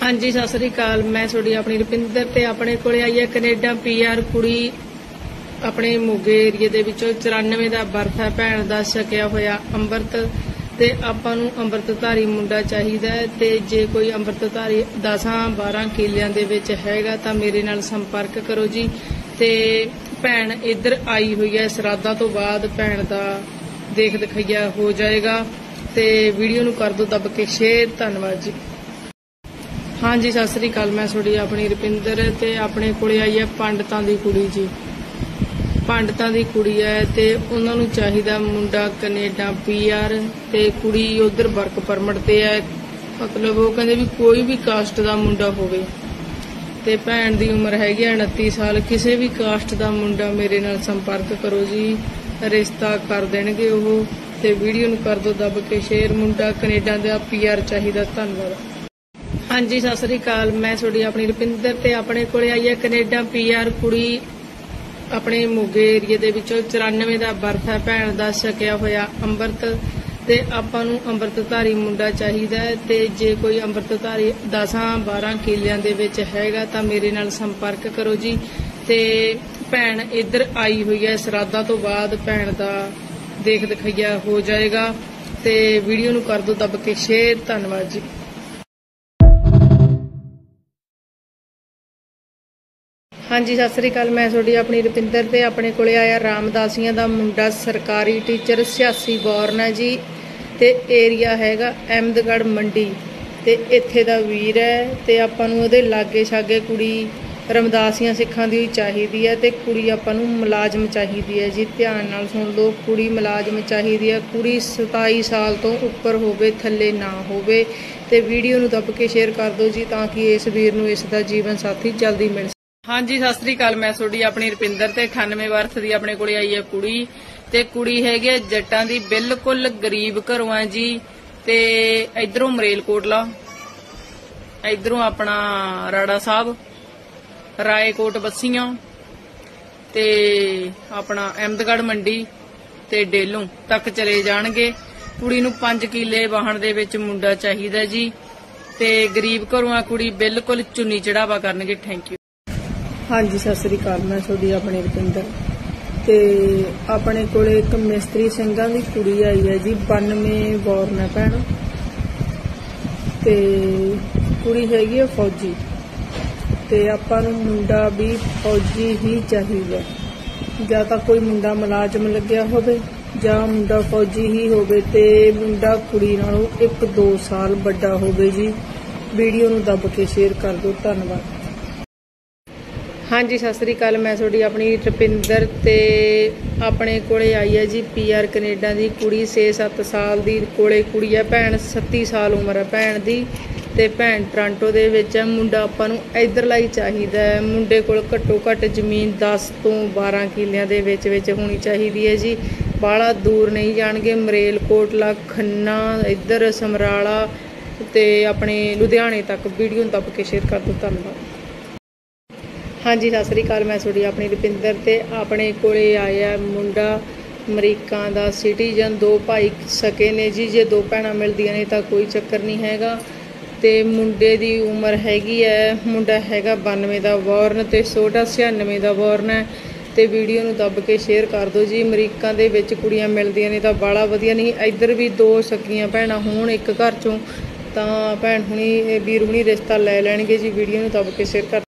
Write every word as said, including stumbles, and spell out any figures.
हाँ जी, सत श्री अकाल। मैं थोड़ी अपनी रुपिंदर ते अपने कोले आई है कनेडा पीआर कुड़ी अपने मोगे एरिए दे विचों चौरानवे का बर्थ है। भैन का छकिया होया अंमृत ते आपां नूं अंमृतधारी मुंडा चाहिदा है ते जे कोई अंमृतधारी दसां बारह किलियां दे विच हैगा तां मेरे नाल संपर्क करो जी। ते भैन इधर आई हुई है, श्राद्धा तो बाद भैन का देख दिखाइया हो जाएगा। ते वीडियो नूं कर दो दब के शेयर। धन्नवाद जी। हाँ जी, सत श्री अकाल। मैं थोड़ी अपनी रुपिंदर ते अपने कोले आई है पंडितां दी कुड़ी जी। पंडितां दी कुड़ी है ते उन्हां नूं चाहीदा मुंडा कनेडा पीआर ते कुड़ी उधर वर्क परमिट ते है। मतलब वो कहंदे भी कोई भी कास्ट दा मुंडा होवे ते भैन दी उम्र हैगी उनती साल। किसी भी कास्ट दा मुंडा मेरे नाल संपर्क करो जी, रिश्ता कर देणगे ओह। ते वीडियो नूं कर दो दब के शेयर। मुंडा कनेडा दा पीआर चाहिदा। धन्नवाद। हाँ जी, सत श्री अकाल। मैं थोड़ी अपनी रुपिंदर ते अपने कोले आई है कनेडा पीआर कुड़ी अपने मोगे एरिए दे विचों चौरानवे का बर्थ है। भैन का छकिया होया अंमृत ते आपां नूं अंमृतधारी मुंडा चाहिदा है ते जे कोई अंमृतधारी दसां बारह किलियां दे विच हैगा तां मेरे नाल संपर्क करो जी। ते भैन इधर आई हुई है, श्राद्धा तो बाद भैन का देख दिखाइया हो जाएगा। ते वीडियो नूं कर दो दब के शेयर। धन्नवाद जी। हाँ जी, सत श्री अकाल। मैं थोड़ी अपनी रुपिंदर ते अपने कोले आया रामदासियां दा मुंडा सरकारी टीचर छियासी बॉर्न है जी। ते एरिया हैगा अहमदगढ़ मंडी ते इत्थे दा वीर है ते आपां नूं ओहदे लागे छागे कुड़ी रमदासियां सिखां दी चाहिदी है ते कुड़ी आपां नूं मुलाजम चाहिदी है जी। ध्यान नाल सुन लो, कुड़ी मुलाजम चाहिदी है। कुड़ी सताई साल तो उपर होवे, थल्ले ना होवे। ते वीडियो नूं दब के शेयर कर दो जी ताकि इस वीर नूं इस दा जीवन साथी जल्दी मिल। हाँ जी, सत श्री अकाल। मैं थोड़ी अपनी रुपिंदर ते अठानवे बर्थ दी अपने कोले आई है कुड़ी ते कुड़ी हैगी जट्टां दी, बिल्कुल गरीब घरों है जी। ते इधरों मरेलकोटला, इधरों अपना राड़ा साहब, रायकोट बस्सियां ते अपना अहमदगढ़ मंडी ते डेलों तक चले जाणगे। कुड़ी नूं पंज किले वाहन दे विच मुंडा चाहिदा जी ते गरीब घरों है कुड़ी, बिल्कुल चुन्नी चढ़ावा करनगे। Thank you. हाँ जी, सत श्री अकाल। मैं थोड़ी अपनी रुपिंदर ते अपने कोले एक मिस्त्री ਸਿੰਘਾਂ ਦੀ कुड़ी आई है जी। बानवे बॉर्न है भैन ते कुड़ी हैगी है फौजी ते आपां नूं मुंडा भी फौजी ही चाहिए। ਜਾਂ ਤਾਂ कोई मुंडा मुलाजम लग्या होवे ਜਾਂ मुंडा फौजी ही होवे ते मुंडा कुड़ी नालों एक दो साल बड़ा होवे जी। वीडियो नूं दब के शेयर कर दो। धन्नवाद। हाँ जी, सत श्री अकाल। मैं थोड़ी अपनी रुपिंदर ते अपने कोले आई है जी पीआर कनेडा दी कुड़ी छे सत्त साल दी कोले कुड़ी है। भैन सत्ती साल उम्र है भैन दी ते भैन टोरंटो दे विच है। मुंडा आपां नूं इधरला ही चाहिदा है। मुंडे कोल घट्टो घट्ट जमीन दस तो बारह किलियां दे विच विच होनी चाहिदी है जी। बाहला दूर नहीं जाणगे। मरेलकोटला, खन्ना, इधर समराला ते अपने लुधियाने तक। वीडियो दब के शेयर कर दो। धन्नवाद। हाँ जी, सत श्री अकाल। मैं थोड़ी अपनी रुपिंदर ते अपने कोले आया मुंडा अमरीका दा सिटीजन। दो भाई सके ने जी। जे दो भैणां मिलदियां ने तां कोई चक्कर नहीं हैगा। ते मुंडे दी उम्र हैगी है, मुंडा हैगा बानवे दा बॉर्न ते छोटा छियानवे दा बॉर्न है। ते वीडियो नूं दब के शेयर कर दो जी। अमरीका दे विच कुड़ियां मिलदियां ने तां बाला वधिया नहीं। इधर भी दो सकियां भैणां होण एक घर चों तां भैण हुणी वीर हुणी रिश्ता लै लैणगे जी। वीडियो नूं दब के शेयर कर